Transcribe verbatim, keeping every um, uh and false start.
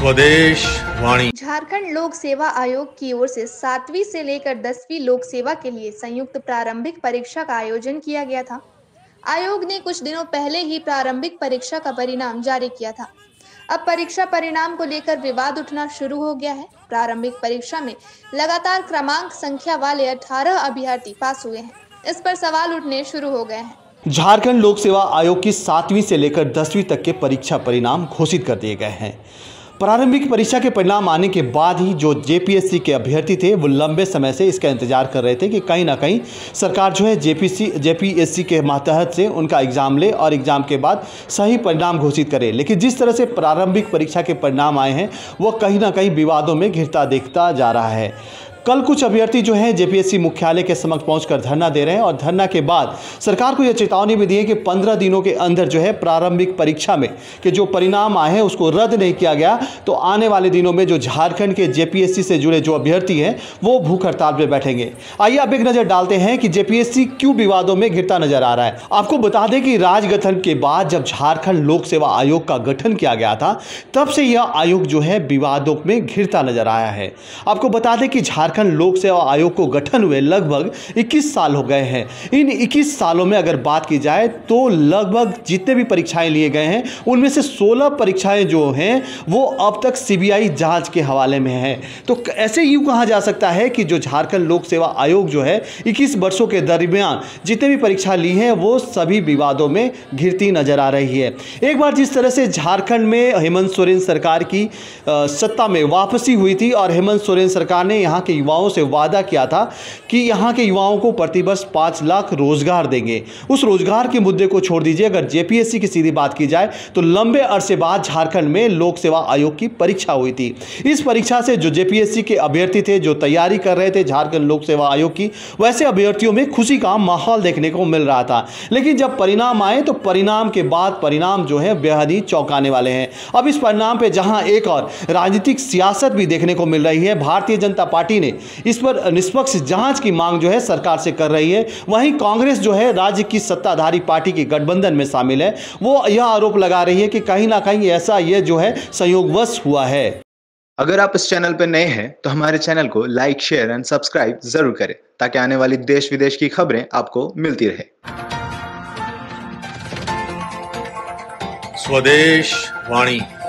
स्वदेश वाणी। झारखंड लोक सेवा आयोग की ओर से सातवीं से लेकर दसवीं लोक सेवा के लिए संयुक्त प्रारंभिक परीक्षा का आयोजन किया गया था। आयोग ने कुछ दिनों पहले ही प्रारंभिक परीक्षा का परिणाम जारी किया था। अब परीक्षा परिणाम को लेकर विवाद उठना शुरू हो गया है। प्रारंभिक परीक्षा में लगातार क्रमांक संख्या वाले अठारह अभ्यर्थी पास हुए हैं। इस पर सवाल उठने शुरू हो गए हैं। झारखंड लोक सेवा आयोग की सातवीं से लेकर दसवीं तक के परीक्षा परिणाम घोषित कर दिए गए हैं। प्रारंभिक परीक्षा के परिणाम आने के बाद ही जो जेपीएससी के अभ्यर्थी थे वो लंबे समय से इसका इंतजार कर रहे थे कि कहीं ना कहीं सरकार जो है जेपीसी जेपीएससी के मातहत से उनका एग्ज़ाम ले और एग्ज़ाम के बाद सही परिणाम घोषित करे। लेकिन जिस तरह से प्रारंभिक परीक्षा के परिणाम आए हैं वो कहीं ना कहीं विवादों में घिरता देखता जा रहा है। कल कुछ अभ्यर्थी जो हैं जेपीएससी मुख्यालय के समक्ष पहुंचकर धरना दे रहे हैं और धरना के बाद सरकार को यह चेतावनी भी दी है कि पंद्रह दिनों के अंदर जो है प्रारंभिक परीक्षा में कि जो परिणाम आए हैं उसको रद्द नहीं किया गया तो आने वाले दिनों में जो झारखंड के जेपीएससी से जुड़े जो अभ्यर्थी हैं वो भूख हड़ताल पर बैठेंगे। आइए अब एक नज़र डालते हैं कि जेपीएससी क्यों विवादों में घिरता नजर आ रहा है। आपको बता दें कि राज गठन के बाद जब झारखंड लोक सेवा आयोग का गठन किया गया था तब से यह आयोग जो है विवादों में घिरता नजर आया है। आपको बता दें कि झारखंड लोक सेवा आयोग को गठन हुए लगभग इक्कीस साल हो गए हैं। इन इक्कीस सालों में अगर बात की जाए तो लगभग जितने भी परीक्षाएं लिए गए हैं उनमें से सोलह परीक्षाएं जो हैं वो अब तक सीबीआई जांच के हवाले में हैं। तो ऐसे यूं कहा जा सकता है कि जो झारखंड लोक सेवा आयोग जो है इक्कीस वर्षों के दरमियान जितने भी परीक्षा ली हैं वो सभी विवादों में घिरती नजर आ रही है। एक बार जिस तरह से झारखंड में हेमंत सोरेन सरकार की सत्ता में वापसी हुई थी और हेमंत सोरेन सरकार ने यहाँ के युवाओं से वादा किया था कि यहाँ के युवाओं को प्रतिवर्ष पाँच लाख रोजगार देंगे। उस रोजगार के मुद्दे को छोड़ दीजिए, अगर जेपीएससी की सीधी बात की जाए तो लंबे अरसे बाद झारखंड में लोक सेवा आयोग की परीक्षा हुई थी। इस परीक्षा से जो जेपीएससी के अभ्यर्थी थे जो तैयारी कर रहे थे झारखंड लोक सेवा आयोग की, वैसे अभ्यर्थियों में खुशी का माहौल देखने को मिल रहा था। लेकिन जब परिणाम आए तो परिणाम के बाद परिणाम जो है बेहद ही चौंकाने वाले हैं। अब इस परिणाम पे जहां एक और राजनीतिक सियासत भी देखने को मिल रही है, भारतीय जनता पार्टी ने इस पर निष्पक्ष जांच की मांग जो है सरकार से कर रही है। वहीं कांग्रेस जो है राज्य की सत्ताधारी पार्टी के गठबंधन में शामिल है, वो यह आरोप लगा रही है कि कहीं ना कहीं ऐसा ये जो है संयोगवश हुआ है। अगर आप इस चैनल पर नए हैं तो हमारे चैनल को लाइक, शेयर एंड सब्सक्राइब जरूर करें ताकि आने वाली देश विदेश की खबरें आपको मिलती रहे। स्वदेश वाणी।